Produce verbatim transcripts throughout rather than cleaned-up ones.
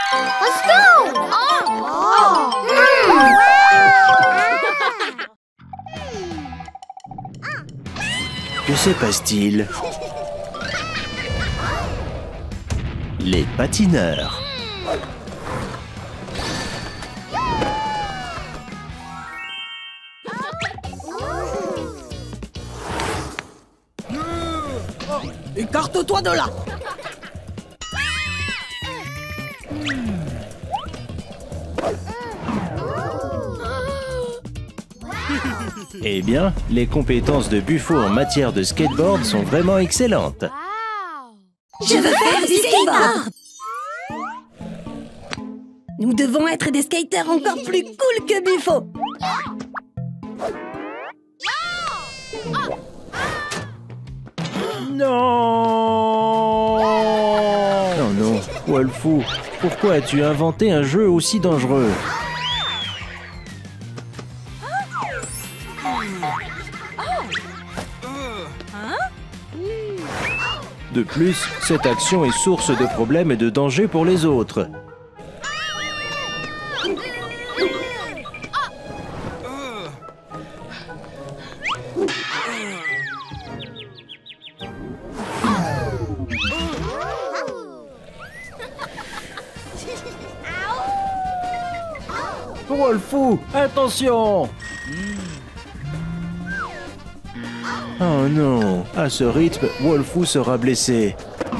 Let's go! Oh. Oh. Que se passe-t-il? Les patineurs. Écarte-toi de là! Eh bien, les compétences de Buffo en matière de skateboard sont vraiment excellentes. Je veux faire du skateboard! Nous devons être des skaters encore plus cool que Buffo! Non! Oh non, Wolfou, pourquoi as-tu inventé un jeu aussi dangereux? De plus, cette action est source de problèmes et de dangers pour les autres. Wolfou, attention! Oh non, à ce rythme, Wolfou sera blessé.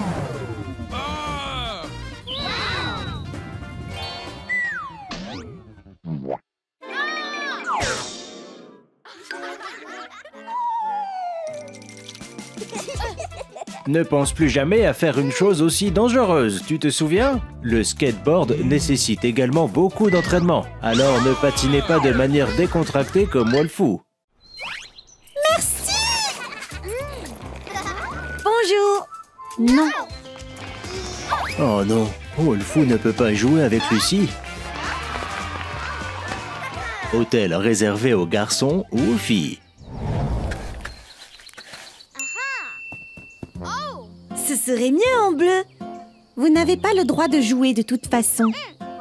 Ne pense plus jamais à faire une chose aussi dangereuse, tu te souviens? Le skateboard nécessite également beaucoup d'entraînement, alors ne patinez pas de manière décontractée comme Wolfou. Merci! Bonjour! Non. Oh non, Wolfou ne peut pas jouer avec Lucie. Hôtel réservé aux garçons ou aux filles. Ce serait mieux en bleu. Vous n'avez pas le droit de jouer de toute façon.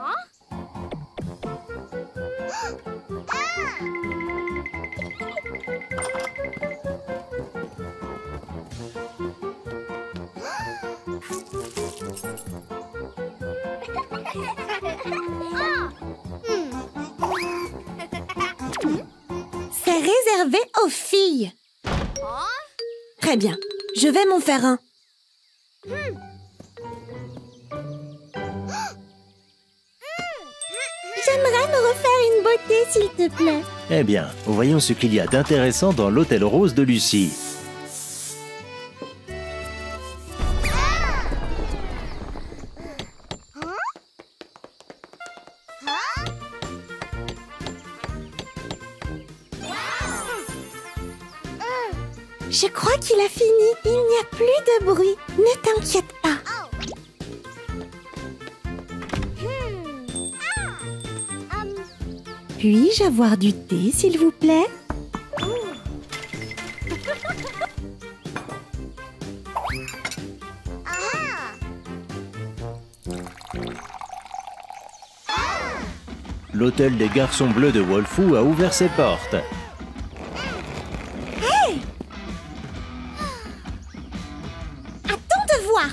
C'est réservé aux filles. Très bien, je vais m'en faire un. J'aimerais me refaire une beauté, s'il te plaît. Eh bien, voyons ce qu'il y a d'intéressant dans l'hôtel rose de Lucie. Je crois qu'il a fini. Il n'y a plus de bruit. Ne t'inquiète pas. Puis-je avoir du thé, s'il vous plaît? L'hôtel des garçons bleus de Wolfou a ouvert ses portes. Hey! Attends de voir.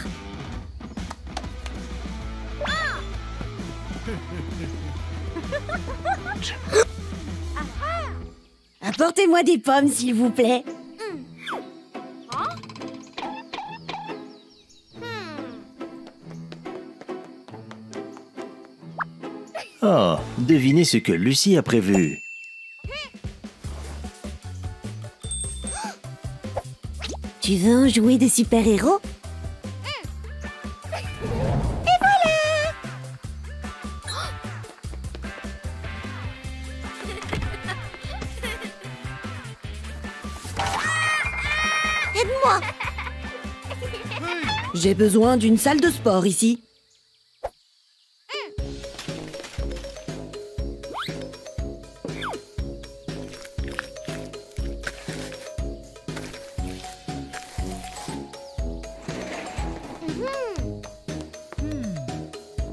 Apportez-moi des pommes, s'il vous plaît. Oh, devinez ce que Lucie a prévu. Tu veux un jouet de super-héros? Et voilà! Aide-moi! J'ai besoin d'une salle de sport ici.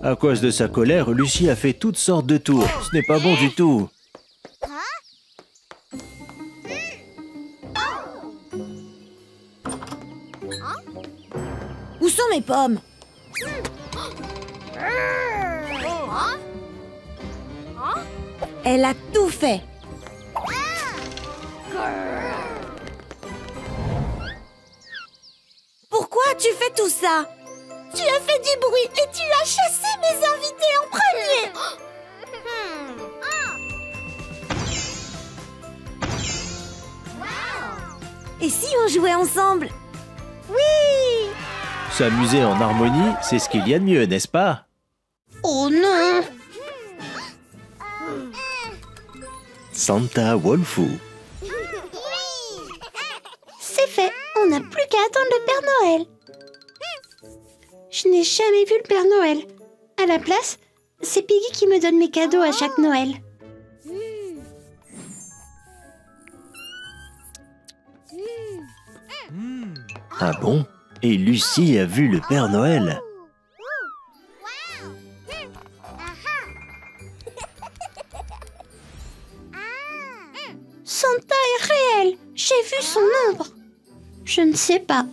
À cause de sa colère, Lucie a fait toutes sortes de tours. Ce n'est pas bon du tout. Où sont mes pommes? Elle a tout fait. Pourquoi tu fais tout ça? Tu as fait du bruit et tu as chassé mes invités en premier. Et si on jouait ensemble? Oui! S'amuser en harmonie, c'est ce qu'il y a de mieux, n'est-ce pas? Oh non! Santa Wolfou. C'est fait, on n'a plus qu'à attendre le Père Noël. Je n'ai jamais vu le Père Noël. À la place, c'est Piggy qui me donne mes cadeaux à chaque Noël. Ah bon? Et Lucie a vu le Père Noël. Santa est réel. J'ai vu son ombre. Je ne sais pas.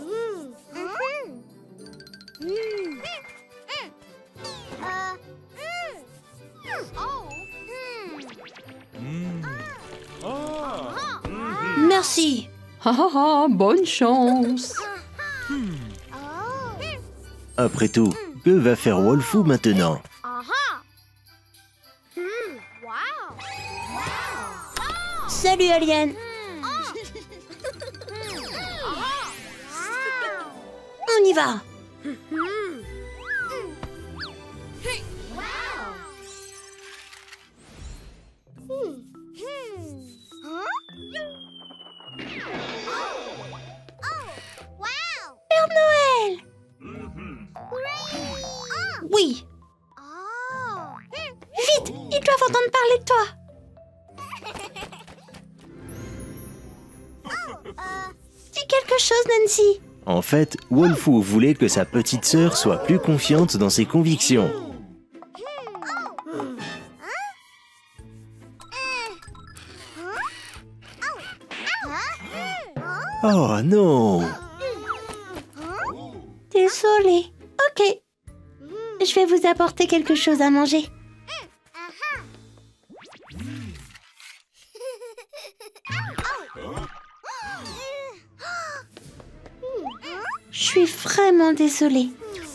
Merci. Ah ah ah, bonne chance. Après tout, que va faire Wolfou maintenant? Salut, Alien. On y va. Père Noël. Oui. Vite, ils doivent entendre parler de toi. Dis quelque chose, Nancy. En fait, Wolfou voulait que sa petite sœur soit plus confiante dans ses convictions. Oh non! Désolée. Ok. Je vais vous apporter quelque chose à manger. Je suis vraiment désolée.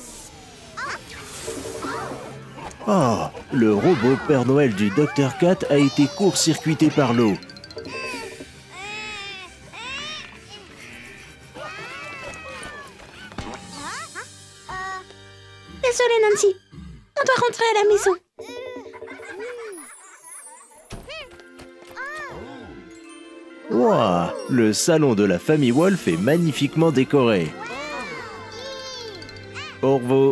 Oh, le robot Père Noël du docteur Cat a été court-circuité par l'eau. Désolée, Nancy. On doit rentrer à la maison. Ouah, le salon de la famille Wolf est magnifiquement décoré. Pour vous.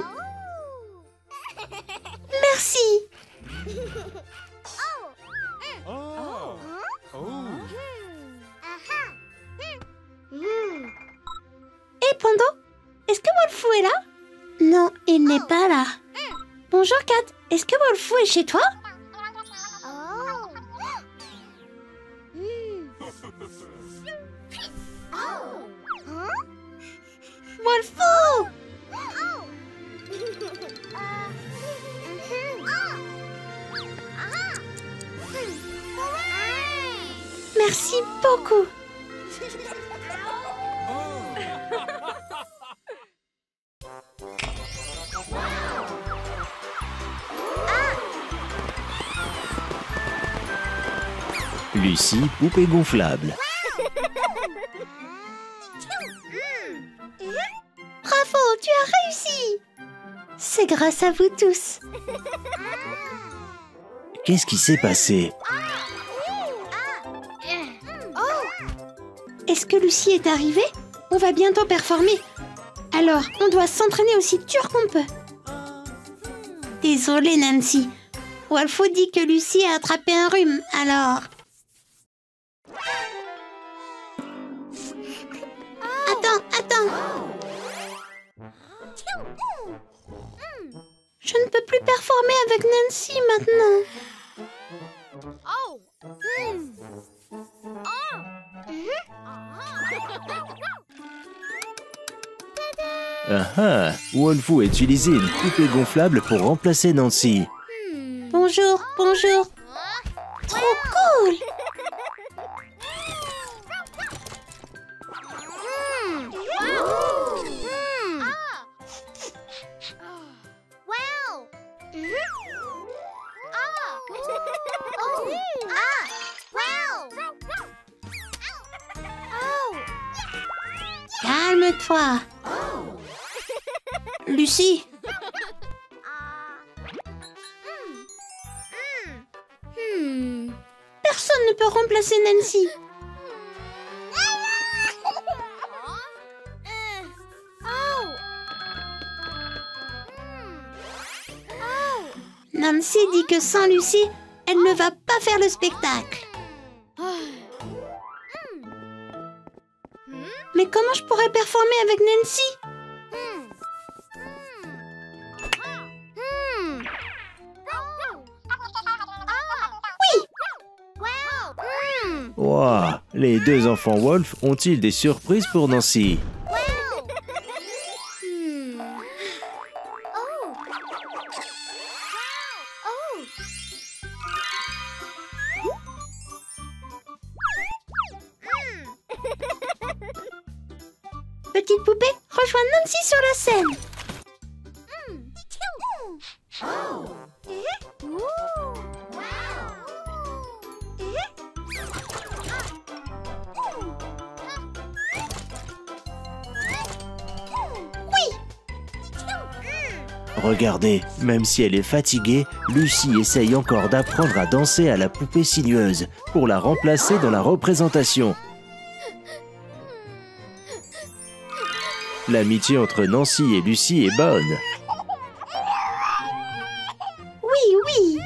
Merci. Et Pando, est-ce que Wolfou est là? Non, il n'est pas là. Bonjour Kat, est-ce que Wolfou est chez toi? Wolfou! Merci beaucoup. Lucie, poupée gonflable. Bravo, tu as réussi. C'est grâce à vous tous. Qu'est-ce qui s'est passé? Est-ce que Lucie est arrivée? On va bientôt performer. Alors, on doit s'entraîner aussi dur qu'on peut. Désolée, Nancy. Wolfou dit que Lucie a attrapé un rhume, alors... Attends, attends. Je ne peux plus performer avec Nancy maintenant. Oh. Hmm. Oh. Ah ah, Wolfoo a utilisé une poupée gonflable pour remplacer Nancy. Bonjour, bonjour. Trop cool. Hmm. Wow. Hmm. Wow. Mhm. Ah. Oh. Ah. Wow. Oh. Calme-toi. Lucie, Hmm. personne ne peut remplacer Nancy. Nancy dit que sans Lucie, elle ne va pas faire le spectacle. Mais comment je pourrais performer avec Nancy? Wow, les deux enfants Wolf ont-ils des surprises pour Nancy? Petite poupée, rejoins Nancy sur la scène. Regardez, même si elle est fatiguée, Lucie essaye encore d'apprendre à danser à la poupée sinueuse pour la remplacer dans la représentation. L'amitié entre Nancy et Lucie est bonne. Oui, oui.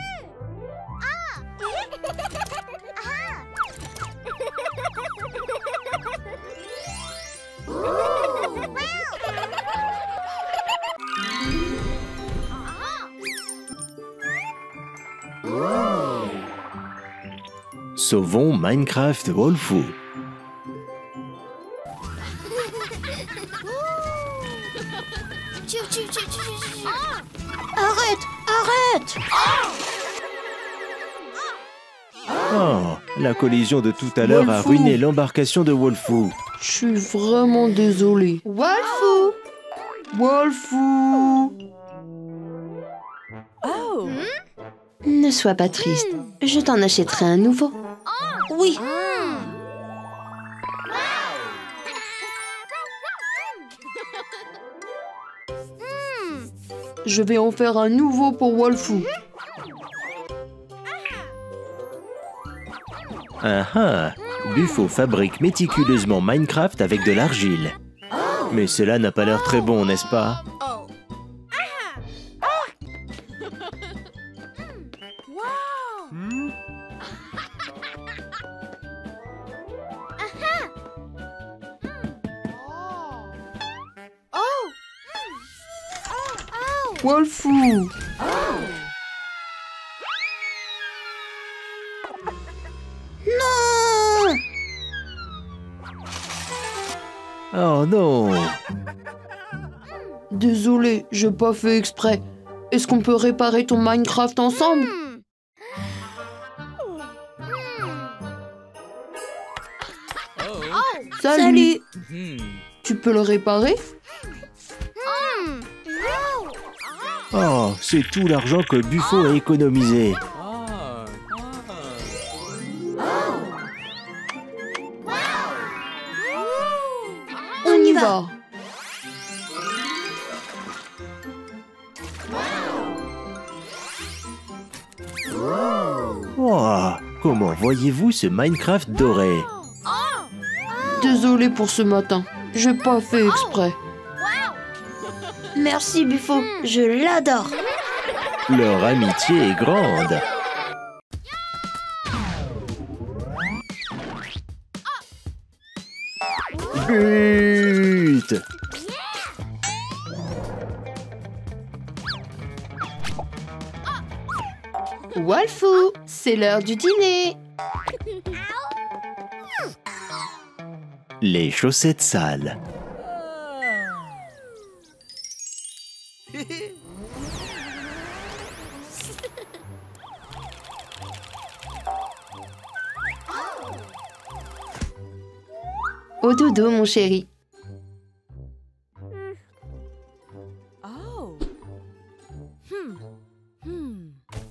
Sauvons Minecraft Wolfoo. Arrête, arrête. Oh, la collision de tout à l'heure a Wolfoo. ruiné l'embarcation de Wolfoo. Je suis vraiment désolée. Wolfoo. Wolfoo. Ne sois pas triste. Je t'en achèterai un nouveau. Oui. Je vais en faire un nouveau pour Wolfoo. Ah ah, Buffo fabrique méticuleusement Minecraft avec de l'argile. Mais cela n'a pas l'air très bon, n'est-ce pas? Wolfoo. Non. Oh non! Désolée, j'ai pas fait exprès. Est-ce qu'on peut réparer ton Minecraft ensemble? Salut. Tu peux le réparer? Oh, c'est tout l'argent que Buffo a économisé. On y va. Wow, comment voyez-vous ce Minecraft doré? Désolée pour ce matin. J'ai pas fait exprès. Merci Buffo, je l'adore. Leur amitié est grande. But! Wolfou, c'est l'heure du dîner. Les chaussettes sales. Au dodo, mon chéri. Oh. Hmm. Hmm.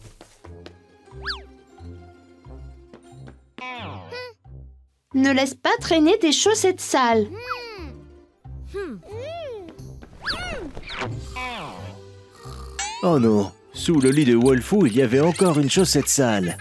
Ne laisse pas traîner tes chaussettes sales. Hmm. Oh non, sous le lit de Wolfou, il y avait encore une chaussette sale.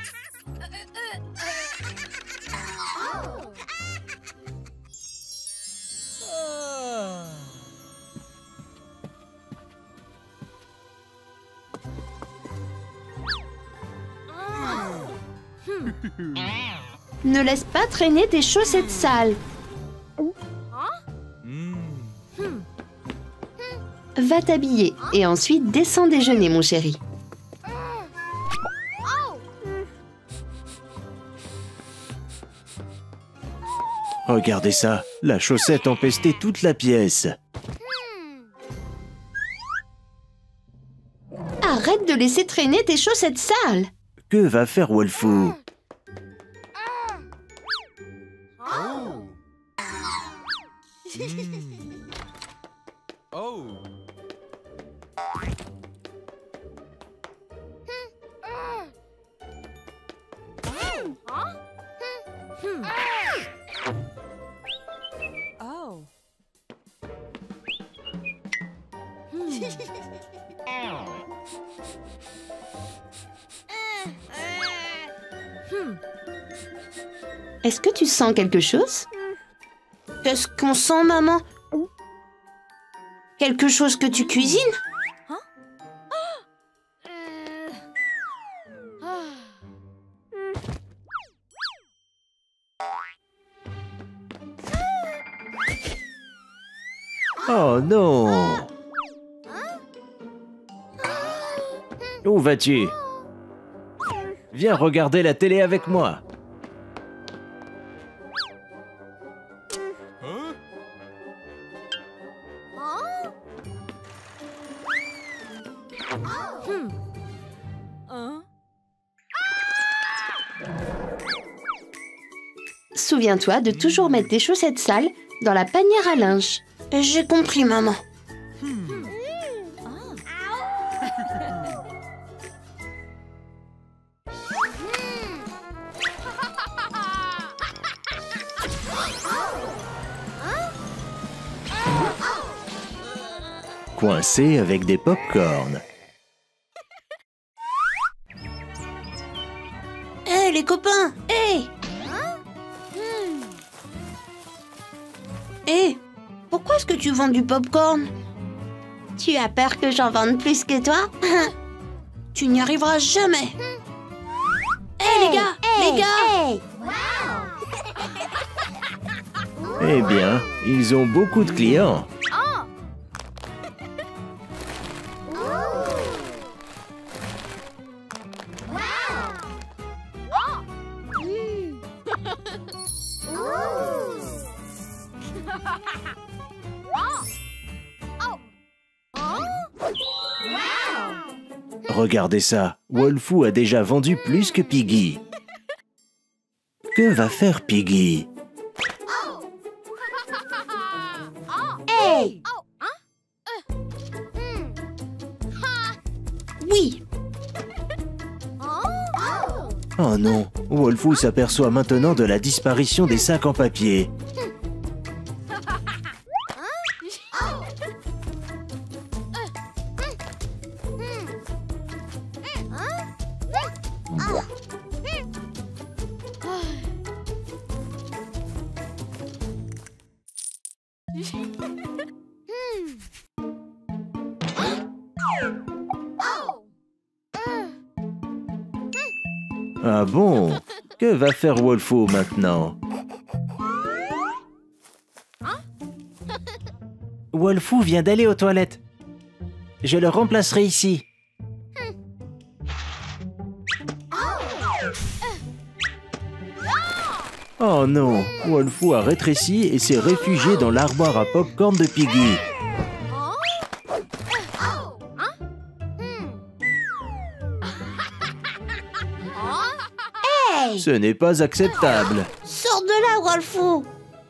Ne laisse pas traîner tes chaussettes sales. Va t'habiller et ensuite descends déjeuner, mon chéri. Regardez ça, la chaussette empestait toute la pièce. Arrête de laisser traîner tes chaussettes sales. Que va faire Wolfou? Oh. Oh. Est-ce que tu sens quelque chose? Qu'est-ce qu'on sent, maman? Quelque chose que tu cuisines? Oh non! Où vas-tu? Viens regarder la télé avec moi. Huh? Hmm. Hein? Souviens-toi de toujours mettre tes chaussettes sales dans la panière à linge. J'ai compris, maman. Coincé avec des pop-corn. Hé, hey, les copains! Hé! Hey. Hé! Hey, pourquoi est-ce que tu vends du pop-corn? Tu as peur que j'en vende plus que toi? Tu n'y arriveras jamais! Hé, hey, les gars! Hey, les gars! hey. Eh bien, ils ont beaucoup de clients. Regardez ça, Wolfou a déjà vendu plus que Piggy. Que va faire Piggy? Hey. Oui! Oh non, Wolfou s'aperçoit maintenant de la disparition des sacs en papier. Ah bon? Que va faire Wolfou maintenant? Wolfou vient d'aller aux toilettes. Je le remplacerai ici. Oh non, Wolfou a rétréci et s'est réfugié dans l'armoire à pop-corn de Piggy. Hey! Ce n'est pas acceptable. Sors de là, Wolfou!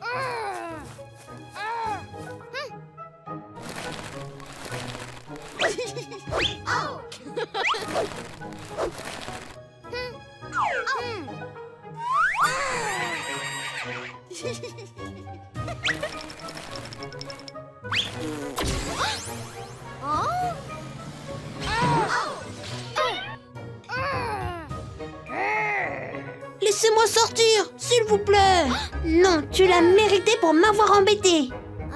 Laissez-moi sortir, s'il vous plaît! Non, tu l'as mérité pour m'avoir embêté.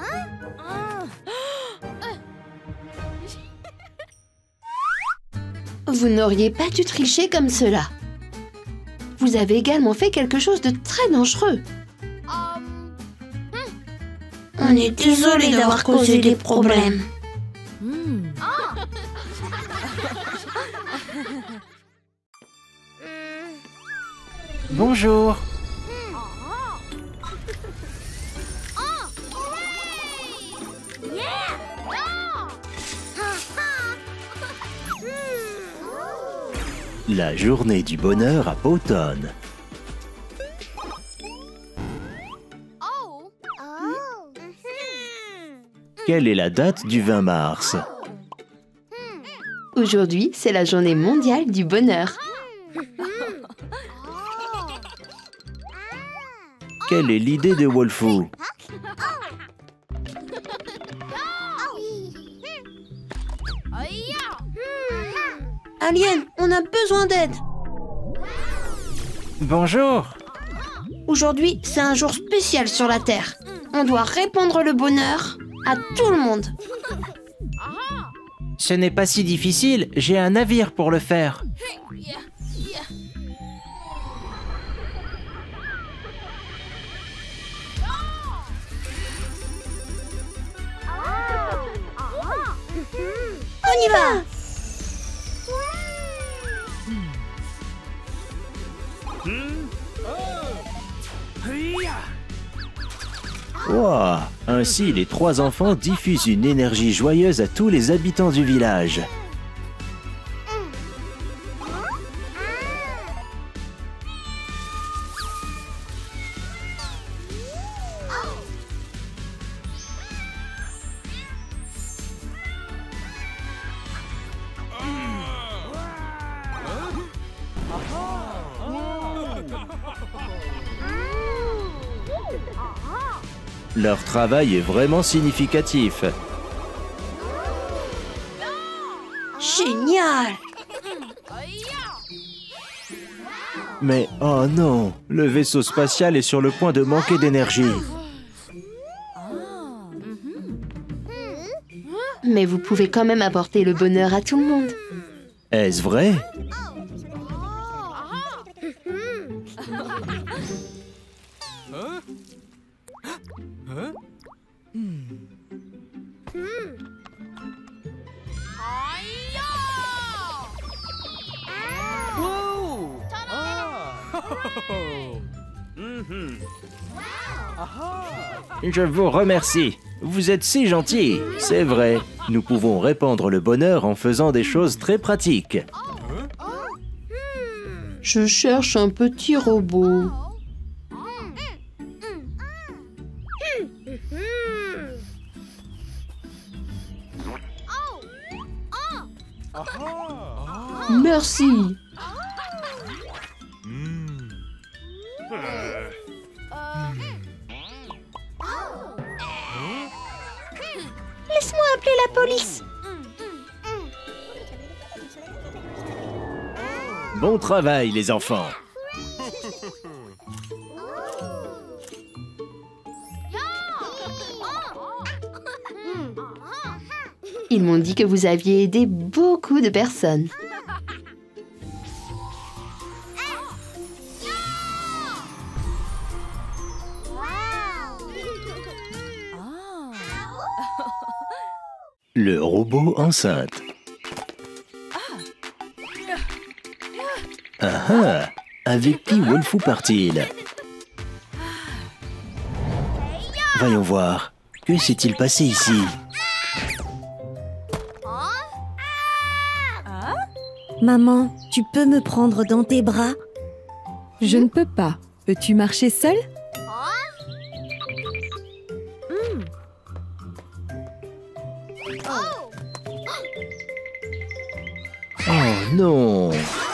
Vous n'auriez pas dû tricher comme cela. Vous avez également fait quelque chose de très dangereux. On est désolé d'avoir causé des problèmes. Hmm. Bonjour. La journée du bonheur à Powton. Quelle est la date du vingt mars? Aujourd'hui, c'est la journée mondiale du bonheur. Quelle est l'idée de Wolfou? Alien, on a besoin d'aide. Bonjour. Aujourd'hui, c'est un jour spécial sur la Terre. On doit répandre le bonheur à tout le monde. Ce n'est pas si difficile, j'ai un navire pour le faire. On y va! Wow. Ainsi, les trois enfants diffusent une énergie joyeuse à tous les habitants du village. Leur travail est vraiment significatif. Génial! Mais oh non, le vaisseau spatial est sur le point de manquer d'énergie. Mais vous pouvez quand même apporter le bonheur à tout le monde. Est-ce vrai? Je vous remercie. Vous êtes si gentil. C'est vrai, nous pouvons répandre le bonheur en faisant des choses très pratiques. Je cherche un petit robot. Merci. Laisse-moi appeler la police. Bon travail, les enfants. Ils m'ont dit que vous aviez aidé beaucoup de personnes. Le robot enceinte. Ah ah! Avec qui Wolfou part-il? Voyons voir. Que s'est-il passé ici? Maman, tu peux me prendre dans tes bras? Je ne peux pas. Peux-tu marcher seul? Oh non!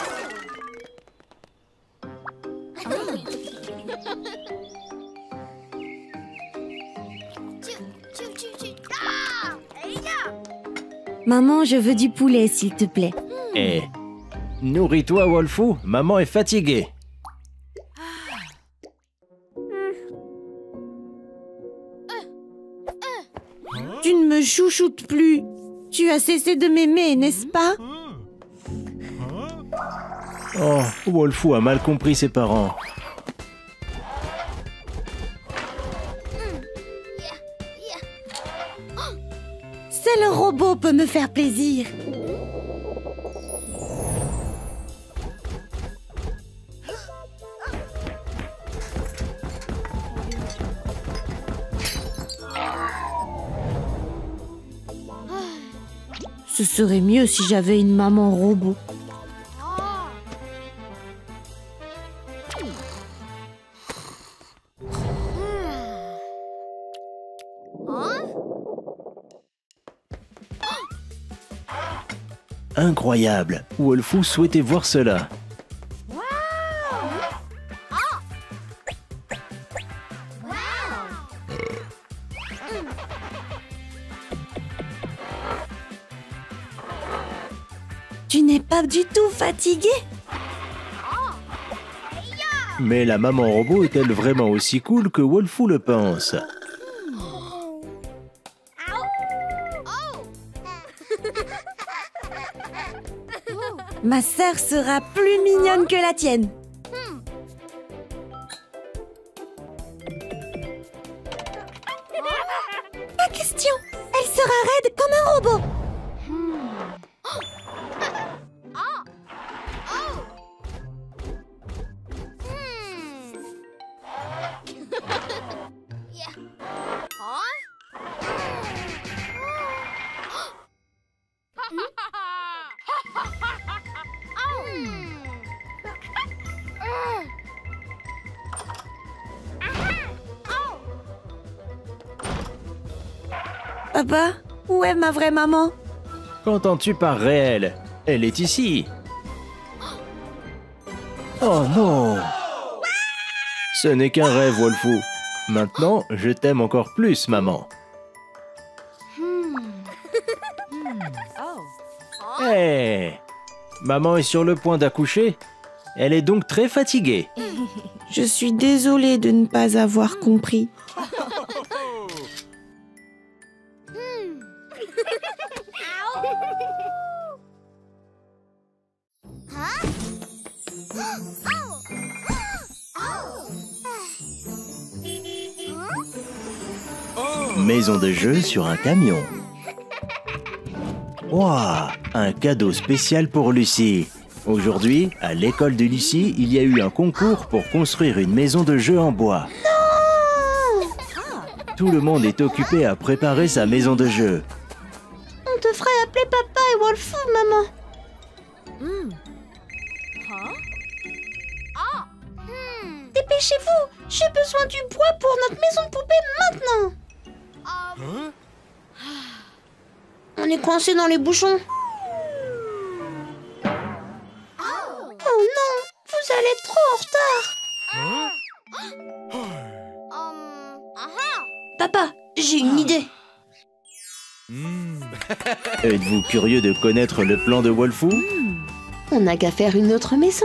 Maman, je veux du poulet, s'il te plaît. Eh, nourris-toi, Wolfou. Maman est fatiguée. Tu ne me chouchoutes plus. Tu as cessé de m'aimer, n'est-ce pas? Oh, Wolfou a mal compris ses parents. Seul le robot peut me faire plaisir. Ce serait mieux si j'avais une maman robot. Incroyable. Wolfou souhaitait voir cela. Tu n'es pas du tout fatigué? Mais la maman robot est-elle vraiment aussi cool que Wolfou le pense? Ma sœur sera plus mignonne que la tienne. Pas question. Elle sera raide comme un robot. Papa, où est ma vraie maman? Qu'entends-tu par réel? Elle est ici. Oh non! Ce n'est qu'un rêve, Wolfou. Maintenant, je t'aime encore plus, maman. Hé! Maman est sur le point d'accoucher. Elle est donc très fatiguée. Je suis désolée de ne pas avoir compris. Maison de jeu sur un camion. Waouh! Un cadeau spécial pour Lucie. Aujourd'hui, à l'école de Lucie, il y a eu un concours pour construire une maison de jeu en bois. Non! Tout le monde est occupé à préparer sa maison de jeu. On devrait appeler papa et Wolfou, maman. Dépêchez-vous! J'ai besoin du bois pour notre maison de poupée maintenant! On est coincé dans les bouchons. Oh non! Vous allez être trop en retard! Papa, j'ai une idée. Êtes-vous curieux de connaître le plan de Wolfou? On n'a qu'à faire une autre maison.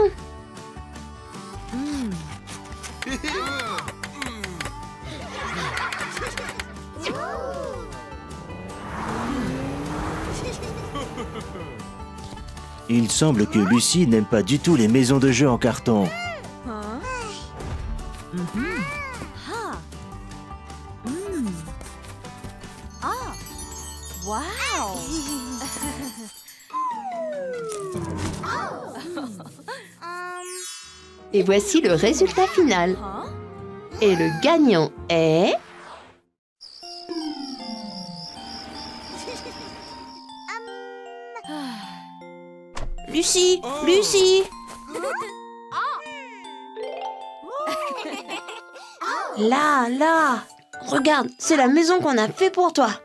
Il semble que Lucie n'aime pas du tout les maisons de jeu en carton. Et voici le résultat final. Et le gagnant est... Lucie, Lucie. Là, là. Regarde, c'est la maison qu'on a fait pour toi.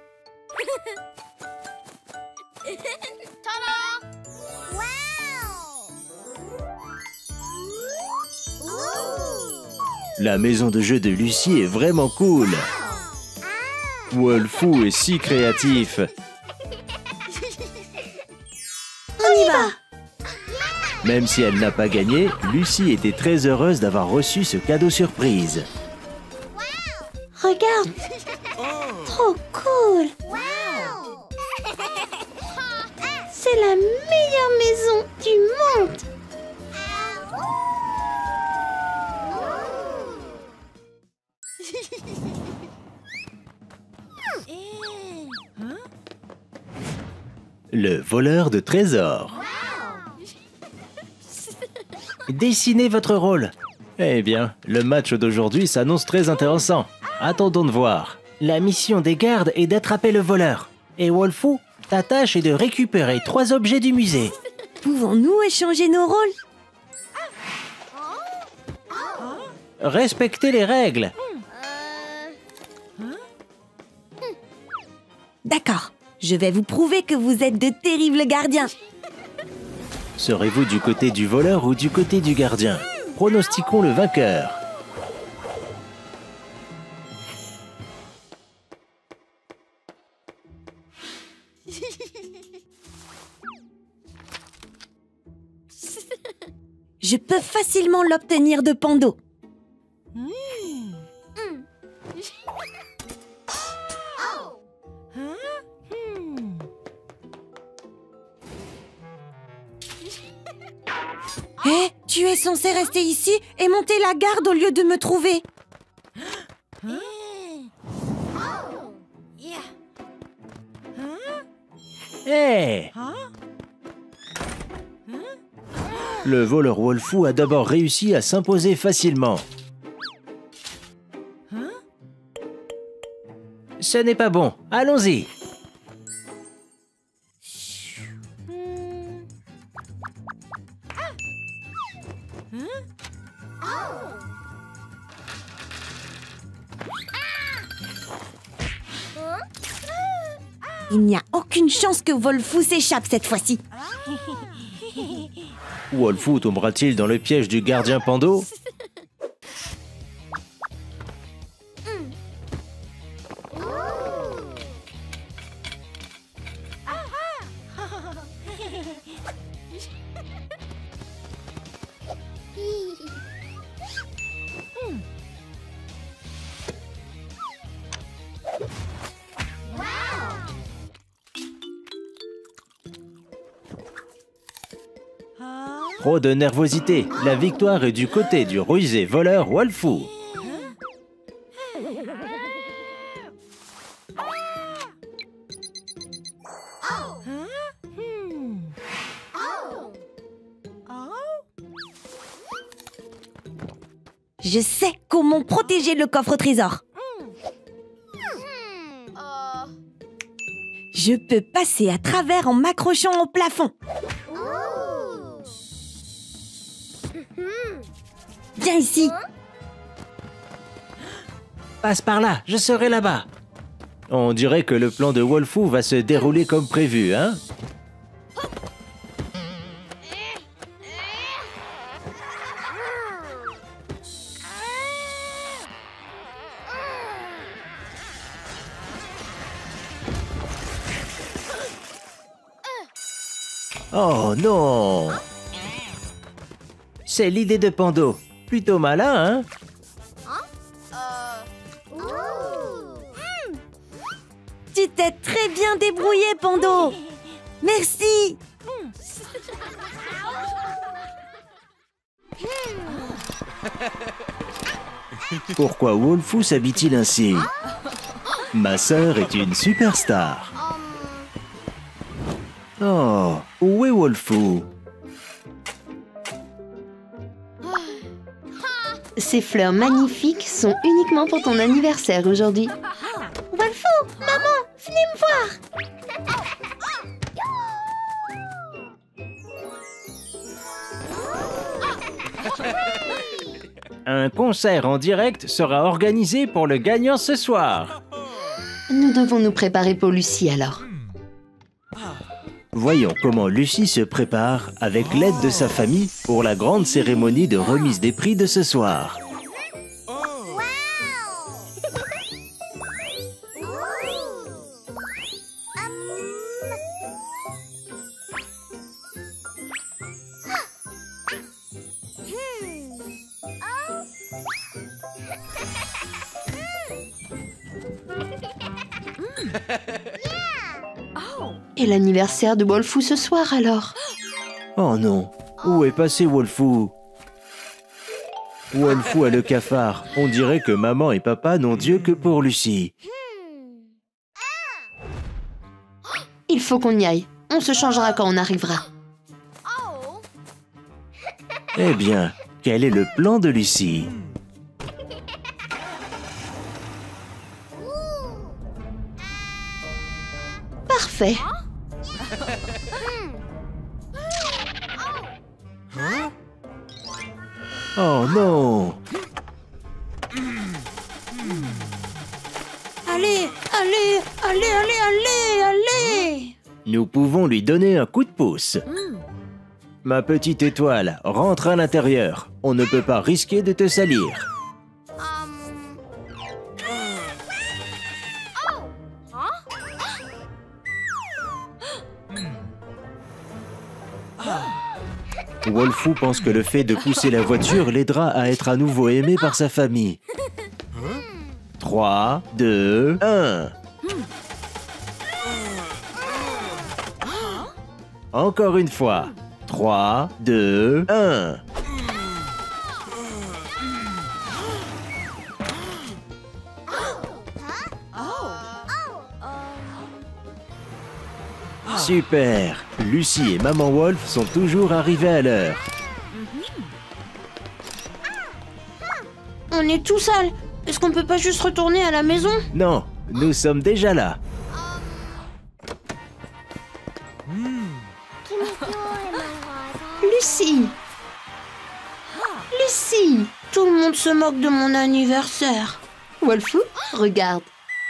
La maison de jeu de Lucie est vraiment cool. Wolfou est si créatif. On y va. Même si elle n'a pas gagné, Lucie était très heureuse d'avoir reçu ce cadeau surprise. Regarde. Trop cool. C'est la meilleure maison du monde. Le voleur de trésors. Dessinez votre rôle. Eh bien, le match d'aujourd'hui s'annonce très intéressant. Attendons de voir. La mission des gardes est d'attraper le voleur. Et Wolfou, ta tâche est de récupérer trois objets du musée. Pouvons-nous échanger nos rôles? Respectez les règles. D'accord. Je vais vous prouver que vous êtes de terribles gardiens. Serez-vous du côté du voleur ou du côté du gardien? Pronostiquons le vainqueur. Je peux facilement l'obtenir de Pando. Hé, hey, tu es censé rester ici et monter la garde au lieu de me trouver. Hé hey. Le voleur Wolfou a d'abord réussi à s'imposer facilement. Ce n'est pas bon. Allons-y. Il n'y a aucune chance que Wolfou s'échappe cette fois-ci. Wolfou tombera-t-il dans le piège du gardien Pando? Trop de nervosité. La victoire est du côté du rusé voleur Wolfou. Je sais comment protéger le coffre au trésor. Je peux passer à travers en m'accrochant au plafond. Viens ici. Passe par là, je serai là-bas. On dirait que le plan de Wolfou va se dérouler comme prévu, hein? Oh non! C'est l'idée de Pando. Plutôt malin, hein? Tu t'es très bien débrouillé, Pando. Merci. Pourquoi Wolfou s'habille-t-il ainsi? Ma sœur est une superstar. Oh, où est Wolfou? Ces fleurs magnifiques sont uniquement pour ton anniversaire aujourd'hui. Wolfou, maman, venez me voir. Un concert en direct sera organisé pour le gagnant ce soir. Nous devons nous préparer pour Lucie alors. Voyons comment Lucie se prépare avec l'aide de sa famille pour la grande cérémonie de remise des prix de ce soir. Et l'anniversaire de Wolfou ce soir alors? Oh non, où est passé Wolfou? Wolfou a le cafard. On dirait que maman et papa n'ont Dieu que pour Lucie. Il faut qu'on y aille. On se changera quand on arrivera. Eh bien, quel est le plan de Lucie? Parfait. Oh non! Allez, allez, allez, allez, allez, allez! Nous pouvons lui donner un coup de pouce. Ma petite étoile, rentre à l'intérieur. On ne peut pas risquer de te salir. Wolfou pense que le fait de pousser la voiture l'aidera à être à nouveau aimé par sa famille. trois, deux, un. Encore une fois. trois, deux, un. Super! Lucie et Maman Wolf sont toujours arrivés à l'heure. On est tout sale. Est-ce qu'on peut pas juste retourner à la maison? Non, nous sommes déjà là. Lucie! Lucie! Tout le monde se moque de mon anniversaire. Wolfou, regarde.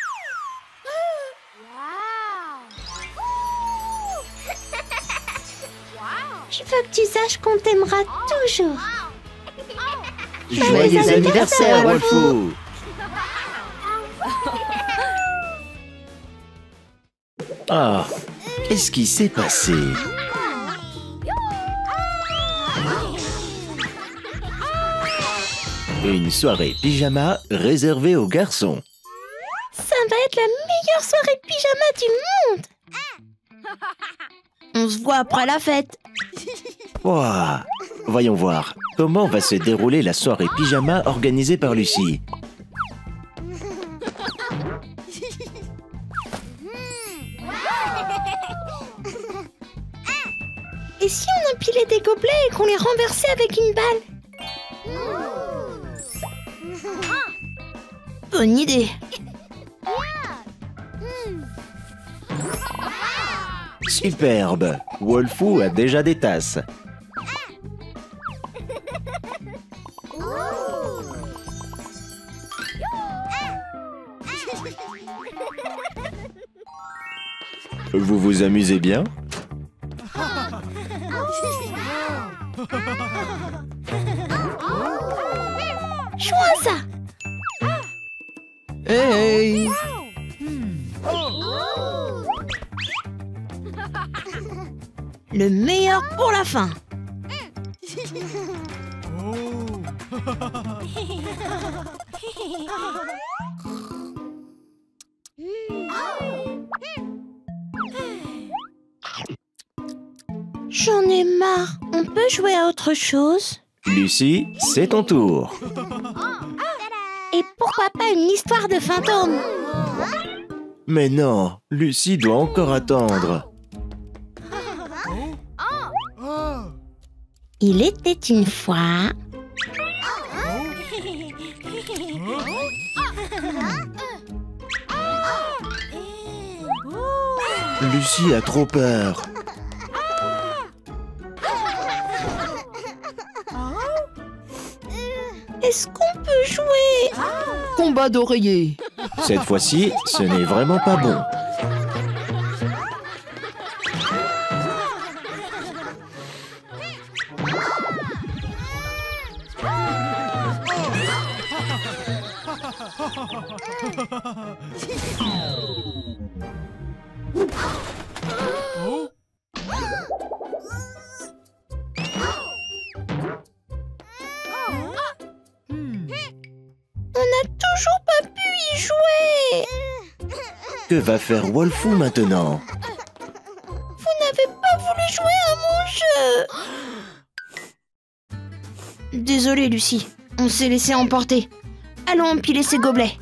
Je veux que tu saches qu'on t'aimera toujours. Joyeux anniversaire, Wolfou! Ah, qu'est-ce qui s'est passé? Une soirée pyjama réservée aux garçons. Ça va être la meilleure soirée de pyjama du monde. On se voit après la fête. Ouah. Voyons voir, comment va se dérouler la soirée pyjama organisée par Lucie? Et si on empilait des gobelets et qu'on les renversait avec une balle? Bonne idée. Superbe! Wolfou a déjà des tasses. Vous vous amusez bien? Chouin ça! Hey! Le meilleur pour la fin. J'en ai marre. On peut jouer à autre chose? Lucie, c'est ton tour. Et pourquoi pas une histoire de fantôme? Mais non, Lucie doit encore attendre. Il était une fois... Lucie a trop peur. Est-ce qu'on peut jouer? Combat d'oreiller. Cette fois-ci, ce n'est vraiment pas bon. On n'a toujours pas pu y jouer. Que va faire Wolfou maintenant? Vous n'avez pas voulu jouer à mon jeu. Désolée, Lucie. On s'est laissé emporter. Allons empiler ces gobelets.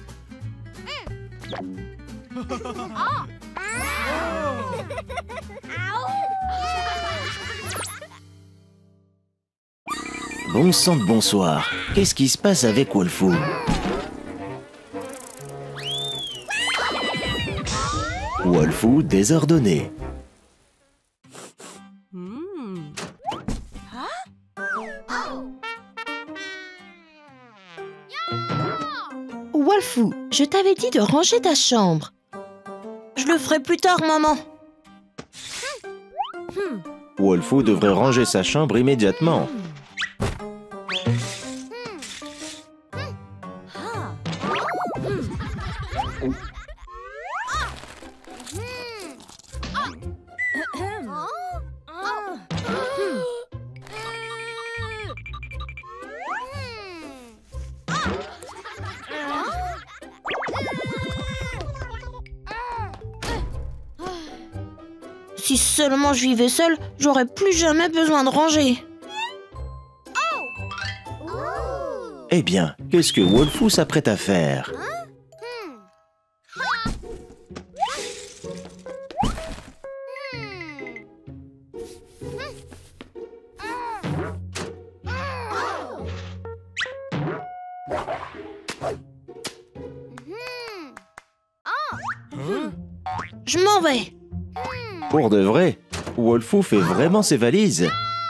Bon sang de bonsoir. Qu'est-ce qui se passe avec Wolfou? Wolfou désordonné. Wolfou, je t'avais dit de ranger ta chambre. Je le ferai plus tard, maman. Wolfou devrait ranger sa chambre immédiatement. Si seulement je vivais seule, j'aurais plus jamais besoin de ranger. Eh bien, qu'est-ce que Wolfou s'apprête à faire? Je m'en vais. Pour de vrai, Wolfou fait vraiment ses valises.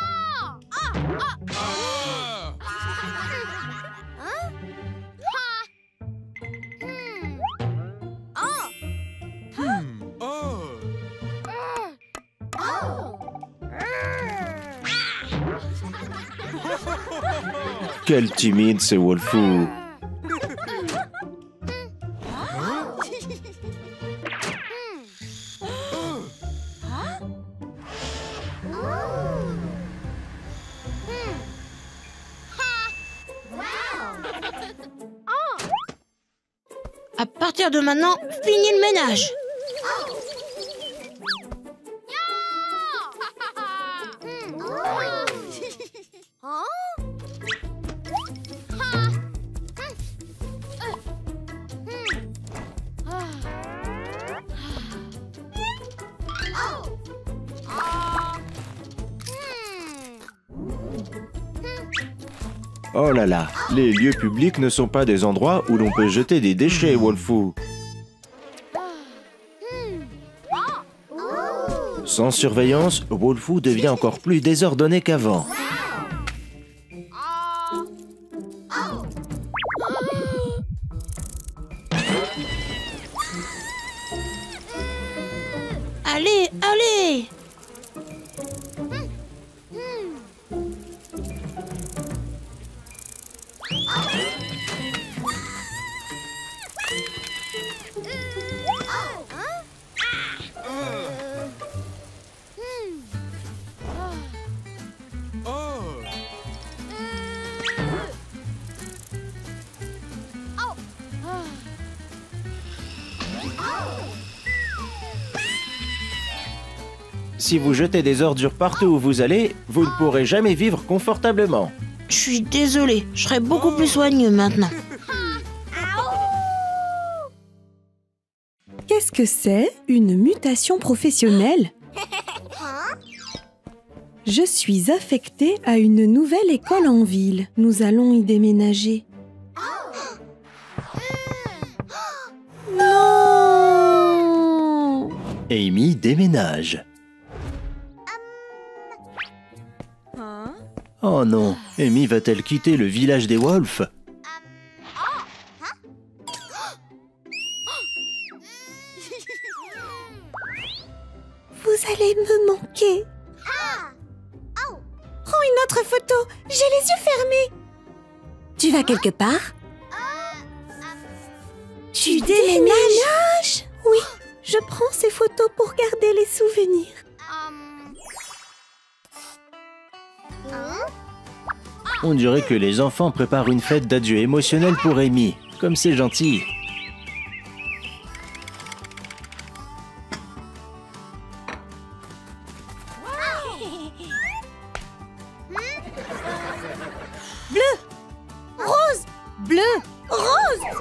Quel timide ce Wolfou. À partir de maintenant, fini le ménage. Oh là là, les lieux publics ne sont pas des endroits où l'on peut jeter des déchets, Wolfou. Sans surveillance, Wolfou devient encore plus désordonné qu'avant. Allez, allez! Si vous jetez des ordures partout où vous allez, vous ne pourrez jamais vivre confortablement. Je suis désolée, je serai beaucoup plus soigneux maintenant. Qu'est-ce que c'est une mutation professionnelle? Je suis affectée à une nouvelle école en ville. Nous allons y déménager. Non! Amy déménage. Oh non, Amy va-t-elle quitter le village des Wolves? Vous allez me manquer. Prends une autre photo. J'ai les yeux fermés. Tu vas quelque part? Tu déménages? Oui, je prends ces photos pour garder les souvenirs. On dirait que les enfants préparent une fête d'adieu émotionnelle pour Amy. Comme c'est gentil. Rose! Bleu! Rose!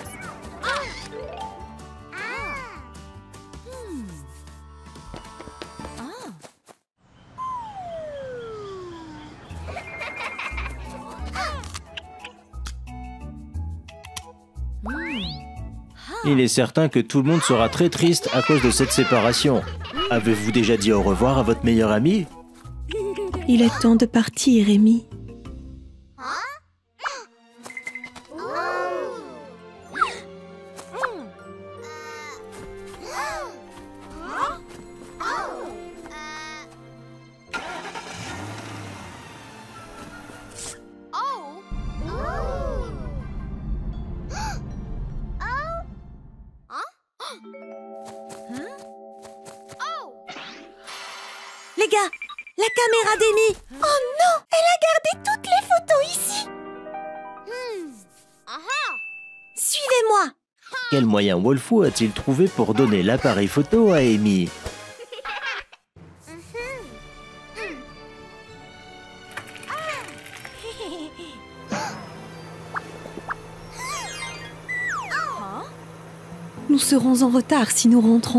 Il est certain que tout le monde sera très triste à cause de cette séparation. Avez-vous déjà dit au revoir à votre meilleur ami? Il est temps de partir, Amy. Les gars, la caméra d'Amy. Oh non, elle a gardé toutes les photos ici. Suivez-moi. Quel moyen Wolfou a-t-il trouvé pour donner l'appareil photo à Amy? Nous serons en retard si nous rentrons.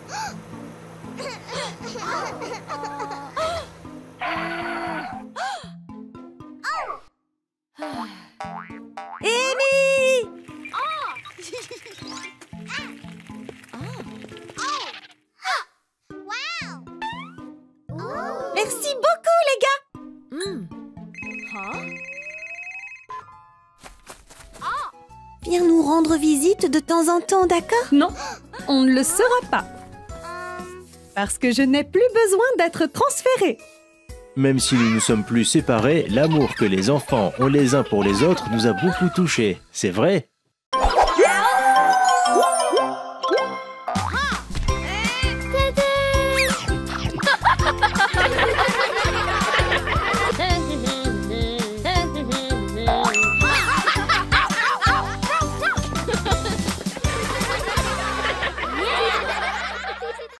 Amy! Merci beaucoup, les gars. Viens nous rendre visite de temps en temps, d'accord? Non, on ne le sera pas. Parce que je n'ai plus besoin d'être transférée. Même si nous nous sommes plus séparés, l'amour que les enfants ont les uns pour les autres nous a beaucoup touchés. C'est vrai?